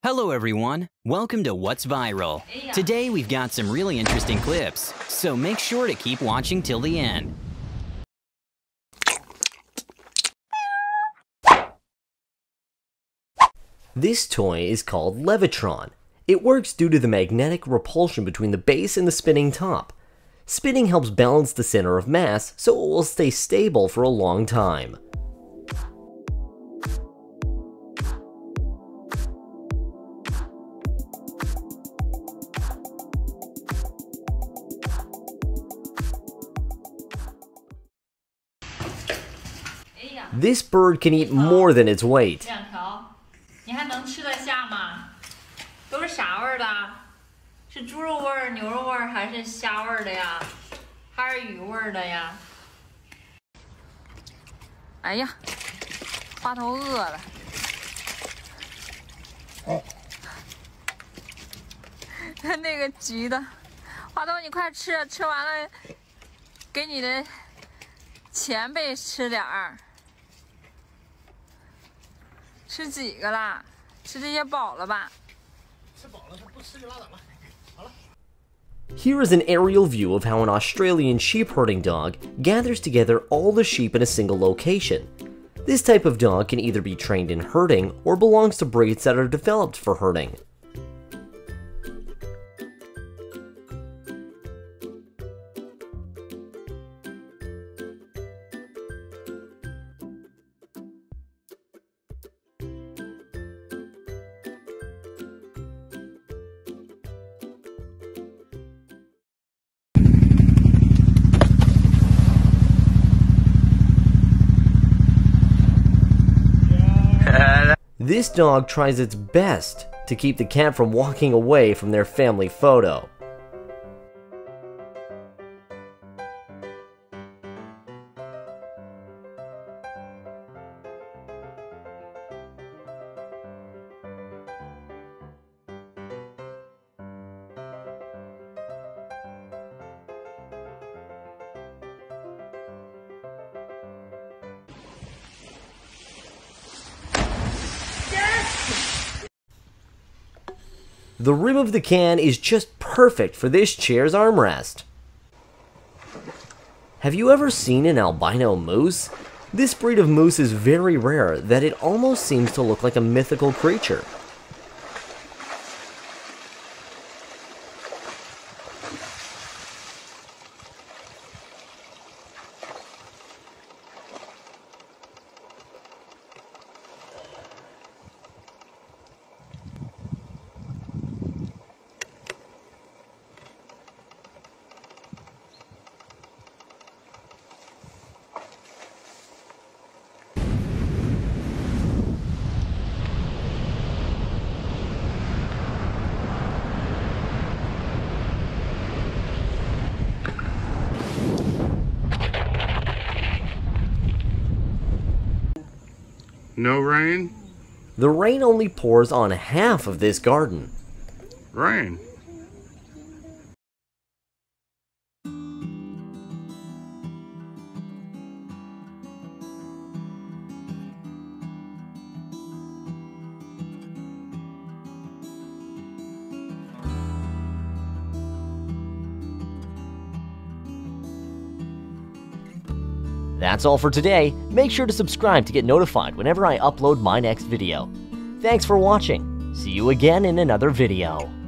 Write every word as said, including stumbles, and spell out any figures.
Hello everyone, welcome to What's Viral. Today we've got some really interesting clips, so make sure to keep watching till the end. This toy is called Levitron. It works due to the magnetic repulsion between the base and the spinning top. Spinning helps balance the center of mass so it will stay stable for a long time. This bird can eat more than its weight. 两条，你还能吃得下吗？都是啥味儿的？是猪肉味儿、牛肉味儿，还是虾味儿的呀？还是鱼味儿的呀？哎呀，花头饿了。那个橘的，花头你快吃，吃完了给你的前辈吃点儿。 吃几个啦？吃这些饱了吧？吃饱了，不吃就拉倒了。好了。 Here is an aerial view of how an Australian sheep herding dog gathers together all the sheep in a single location. This type of dog can either be trained in herding or belongs to breeds that are developed for herding. This dog tries its best to keep the cat from walking away from their family photo. The rim of the can is just perfect for this chair's armrest. Have you ever seen an albino moose? This breed of moose is very rare that it almost seems to look like a mythical creature. No rain? The rain only pours on half of this garden. Rain. That's all for today. Make sure to subscribe to get notified whenever I upload my next video. Thanks for watching. See you again in another video.